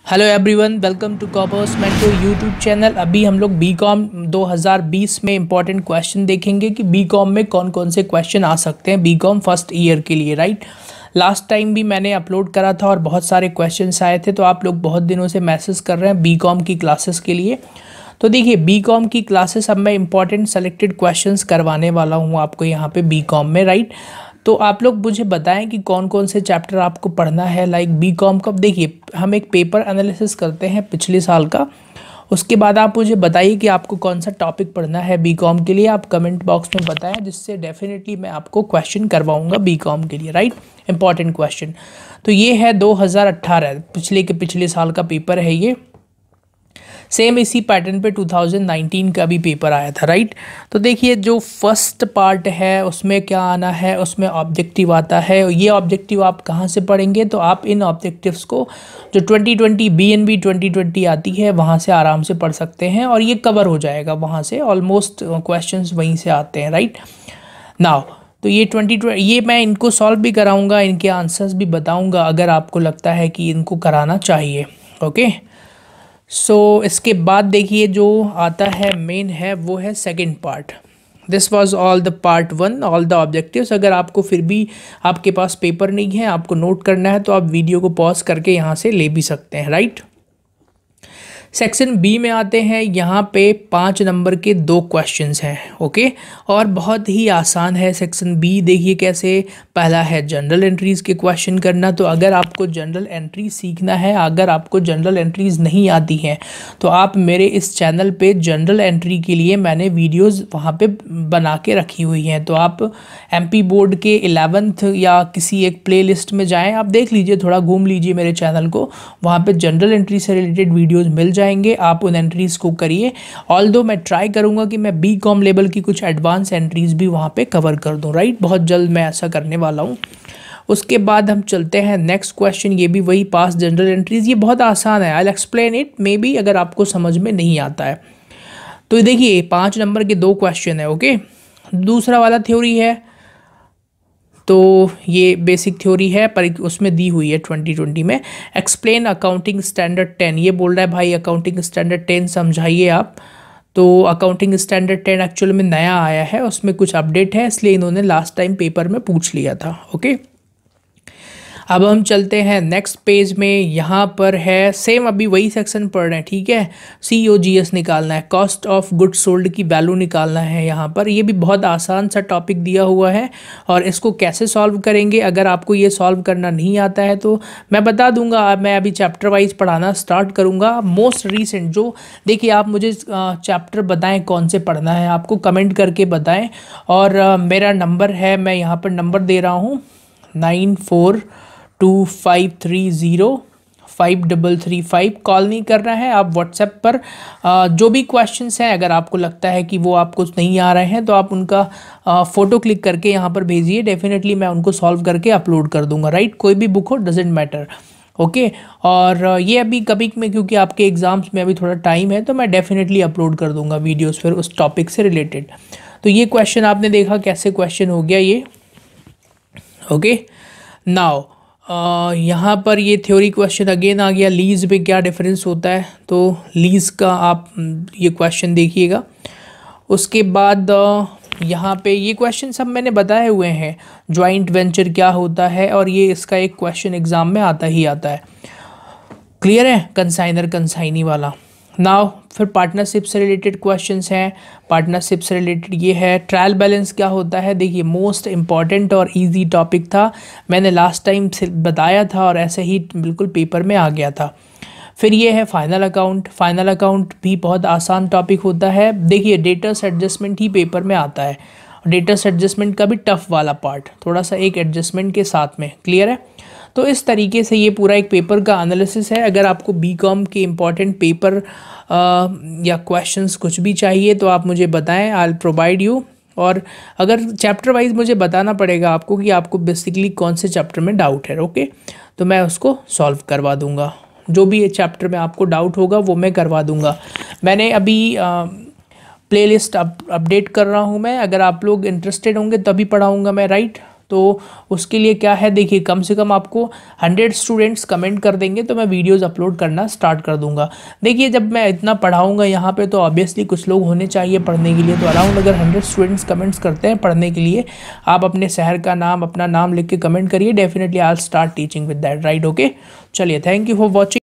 Hello everyone, welcome to कॉपर्स मेंटो YouTube channel. अभी हम लोग बीकॉम 2020 में इंपॉर्टेंट क्वेश्चन देखेंगे कि बीकॉम में कौन कौन से क्वेश्चन आ सकते हैं बीकॉम फर्स्ट ईयर के लिए, राइट। लास्ट टाइम भी मैंने अपलोड करा था और बहुत सारे क्वेश्चंस आए थे, तो आप लोग बहुत दिनों से मैसेज कर रहे हैं बीकॉम की क्लासेस के लिए। तो देखिए, बीकॉम की क्लासेस अब मैं इंपॉर्टेंट सेलेक्टेड क्वेश्चंस करवाने वाला हूँ आपको यहाँ पे बीकॉम में, राइट। तो आप लोग मुझे बताएं कि कौन कौन से चैप्टर आपको पढ़ना है लाइक बीकॉम का। देखिए, हम एक पेपर एनालिसिस करते हैं पिछले साल का, उसके बाद आप मुझे बताइए कि आपको कौन सा टॉपिक पढ़ना है बीकॉम के लिए। आप कमेंट बॉक्स में बताएं, जिससे डेफिनेटली मैं आपको क्वेश्चन करवाऊंगा बीकॉम के लिए, राइट। इंपॉर्टेंट क्वेश्चन तो ये है 2018 पिछले साल का पेपर है ये। सेम इसी पैटर्न पे 2019 का भी पेपर आया था, राइट। तो देखिए, जो फर्स्ट पार्ट है उसमें क्या आना है, उसमें ऑब्जेक्टिव आता है। ये ऑब्जेक्टिव आप कहाँ से पढ़ेंगे, तो आप इन ऑब्जेक्टिव्स को जो 2020 BNB 2020 आती है वहाँ से आराम से पढ़ सकते हैं और ये कवर हो जाएगा वहाँ से। ऑलमोस्ट क्वेश्चंस वहीं से आते हैं, राइट। नाउ तो ये मैं इनको सॉल्व भी कराऊंगा, इनके आंसर्स भी बताऊंगा अगर आपको लगता है कि इनको कराना चाहिए, ओके। इसके बाद देखिए, जो आता है मेन है वो है second part. This was all the part 1, all the objectives. अगर आपको फिर भी आपके पास पेपर नहीं है, आपको नोट करना है, तो आप वीडियो को पॉज करके यहाँ से ले भी सकते हैं, राइट। सेक्शन बी में आते हैं। यहाँ पे 5 नंबर के 2 क्वेश्चंस हैं, ओके। और बहुत ही आसान है सेक्शन बी। देखिए कैसे, पहला है जनरल एंट्रीज़ के क्वेश्चन करना। तो अगर आपको जनरल एंट्री सीखना है, अगर आपको जनरल एंट्रीज़ नहीं आती हैं, तो आप मेरे इस चैनल पे जनरल एंट्री के लिए मैंने वीडियोज़ वहाँ पे बना के रखी हुई हैं। तो आप MP बोर्ड के 11th या किसी एक प्ले लिस्ट में जाएँ, आप देख लीजिए, थोड़ा घूम लीजिए मेरे चैनल को, वहाँ पर जनरल एंट्री से रिलेटेड वीडियोज़ मिल जाएंगे। आप उन एंट्रीज को करिए। ऑल्दो मैं ट्राई करूंगा कि मैं बीकॉम लेवल की कुछ एडवांस एंट्रीज भी वहां पे कवर कर दूं, राइट। बहुत जल्द मैं ऐसा करने वाला हूं। उसके बाद हम चलते हैं नेक्स्ट क्वेश्चन। ये भी वही पास जनरल एंट्रीज। ये बहुत आसान है, I will explain it maybe अगर आपको समझ में नहीं आता है। तो देखिए, 5 नंबर के 2 क्वेश्चन है, ओके। दूसरा वाला थ्योरी है, तो ये बेसिक थ्योरी है पर उसमें दी हुई है 2020 में। Explain accounting standard 10। ये बोल रहा है भाई अकाउंटिंग स्टैंडर्ड 10 समझाइए आप। तो अकाउंटिंग स्टैंडर्ड 10 एक्चुअल में नया आया है, उसमें कुछ अपडेट है, इसलिए इन्होंने लास्ट टाइम पेपर में पूछ लिया था, ओके। अब हम चलते हैं नेक्स्ट पेज में। यहाँ पर है सेम, अभी वही सेक्शन पढ़ रहे हैं, ठीक है। COGS निकालना है, कॉस्ट ऑफ गुड्स सोल्ड की वैल्यू निकालना है यहाँ पर। ये भी बहुत आसान सा टॉपिक दिया हुआ है और इसको कैसे सॉल्व करेंगे, अगर आपको ये सॉल्व करना नहीं आता है तो मैं बता दूंगा। मैं अभी चैप्टर वाइज पढ़ाना स्टार्ट करूँगा। मोस्ट रीसेंट जो, देखिए, आप मुझे चैप्टर बताएँ कौन से पढ़ना है, आपको कमेंट करके बताएँ। और मेरा नंबर है, मैं यहाँ पर नंबर दे रहा हूँ 9425305335। कॉल नहीं करना है, आप व्हाट्सएप पर जो भी क्वेश्चंस हैं, अगर आपको लगता है कि वो आपको नहीं आ रहे हैं, तो आप उनका फ़ोटो क्लिक करके यहाँ पर भेजिए। डेफिनेटली मैं उनको सॉल्व करके अपलोड कर दूंगा, राइट। कोई भी बुक हो, डजेंट मैटर, ओके। और ये अभी कभी में, क्योंकि आपके एग्ज़ाम्स में अभी थोड़ा टाइम है, तो मैं डेफिनेटली अपलोड कर दूंगा वीडियोज़ फिर उस टॉपिक से रिलेटेड। तो ये क्वेश्चन आपने देखा कैसे क्वेश्चन हो गया ये, ओके। नाउ यहाँ पर ये थ्योरी क्वेश्चन अगेन आ गया। लीज में क्या डिफरेंस होता है, तो लीज का आप ये क्वेश्चन देखिएगा। उसके बाद यहाँ पे ये क्वेश्चन सब मैंने बताए हुए हैं। जॉइंट वेंचर क्या होता है, और ये इसका एक क्वेश्चन एग्जाम में आता ही आता है, क्लियर है, कंसाइनर कंसाइनी वाला। नाउ फिर पार्टनरशिप से रिलेटेड क्वेश्चंस हैं। पार्टनरशिप से रिलेटेड ये है, ट्रायल बैलेंस क्या होता है। देखिए, मोस्ट इम्पॉर्टेंट और इजी टॉपिक था, मैंने लास्ट टाइम से बताया था और ऐसे ही बिल्कुल पेपर में आ गया था। फिर ये है फाइनल अकाउंट। फाइनल अकाउंट भी बहुत आसान टॉपिक होता है। देखिए, डेटर्स एडजस्टमेंट ही पेपर में आता है, डेटर्स एडजस्टमेंट का भी टफ वाला पार्ट, थोड़ा सा एक एडजस्टमेंट के साथ में, क्लियर है। तो इस तरीके से ये पूरा एक पेपर का एनालिसिस है। अगर आपको बीकॉम के इम्पॉर्टेंट पेपर या क्वेश्चंस कुछ भी चाहिए तो आप मुझे बताएं, आई विल प्रोवाइड यू। और अगर चैप्टर वाइज मुझे बताना पड़ेगा आपको कि आपको बेसिकली कौन से चैप्टर में डाउट है, ओके, तो मैं उसको सॉल्व करवा दूंगा। जो भी चैप्टर में आपको डाउट होगा वो मैं करवा दूंगा। मैंने अभी प्लेलिस्ट अपडेट कर रहा हूँ मैं, अगर आप लोग इंटरेस्टेड होंगे तभी पढ़ाऊँगा मैं, राइट। तो उसके लिए क्या है, देखिए कम से कम आपको 100 स्टूडेंट्स कमेंट कर देंगे तो मैं वीडियोस अपलोड करना स्टार्ट कर दूंगा। देखिए जब मैं इतना पढ़ाऊंगा यहाँ पे तो ऑब्वियसली कुछ लोग होने चाहिए पढ़ने के लिए, तो अराउंड अगर 100 स्टूडेंट्स कमेंट्स करते हैं पढ़ने के लिए, आप अपने शहर का नाम, अपना नाम लिख के कमेंट करिए, definitely I will start teaching with that, right? Okay, चलिए, थैंक यू फॉर वॉचिंग।